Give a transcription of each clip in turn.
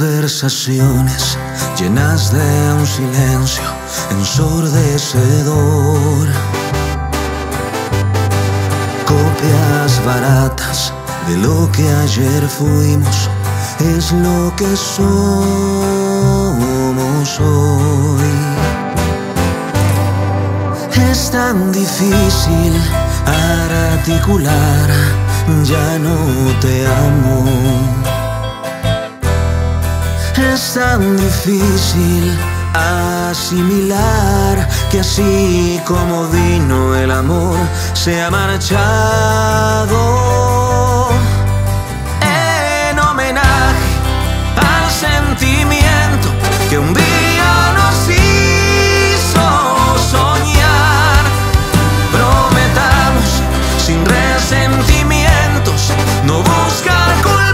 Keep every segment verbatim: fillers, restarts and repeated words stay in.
Conversaciones llenas de un silencio ensordecedor. Copias baratas de lo que ayer fuimos, es lo que somos hoy. Es tan difícil articular, ya no te amo. Es tan difícil asimilar que así como vino el amor se ha marchado. En homenaje al sentimiento que un día nos hizo soñar, prometamos sin resentimientos no buscar culpables.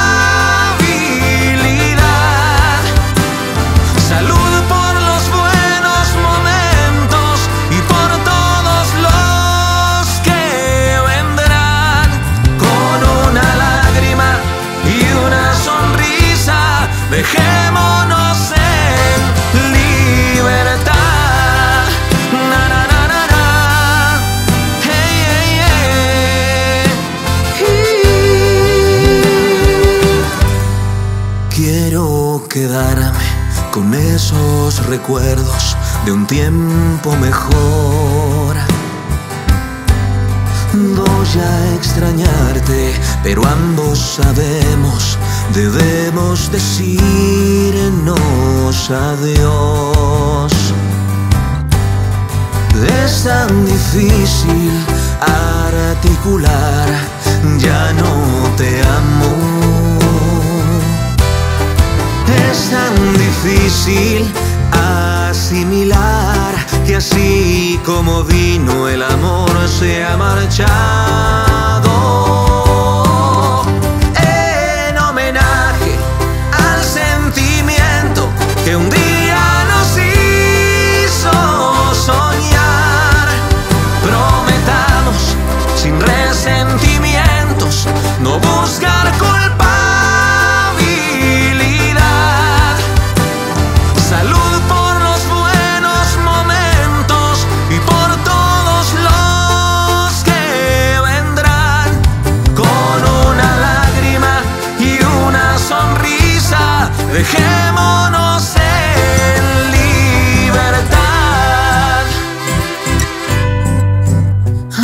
Dejémonos en libertad. Na, na, na, na, na. Hey, hey, hey. Quiero quedarme con esos recuerdos de un tiempo mejor. Voy a extrañarte, pero ambos sabemos, debemos decirnos adiós. Es tan difícil articular, ya no te amo. Es tan difícil asimilar que así como vino el amor se ha marchado. En homenaje al sentimiento que un día nos hizo soñar, prometamos sin resentimientos no buscar culpabilidad. Salud por los buenos momentos y por todos los que vendrán. Con una lágrima y una sonrisa, dejémonos en libertad. Ah,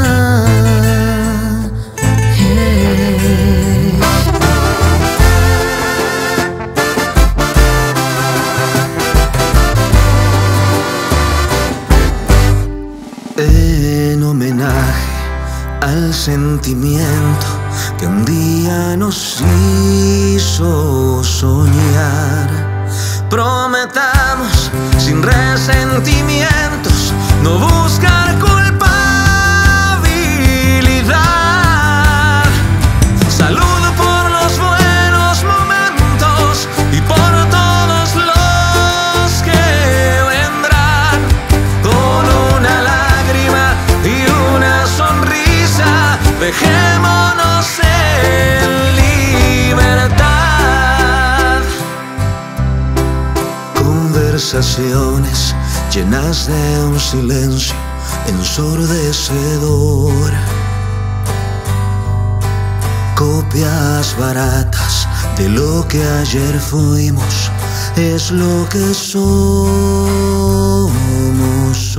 En homenaje al sentimiento que un día nos hizo soñar, prometamos sin resentimientos no buscar culpabilidad. Salud por los buenos momentos y por todos los que vendrán. Con una lágrima y una sonrisa, dejémonos en libertad. Conversaciones llenas de un silencio ensordecedor. Copias baratas de lo que ayer fuimos, es lo que somos.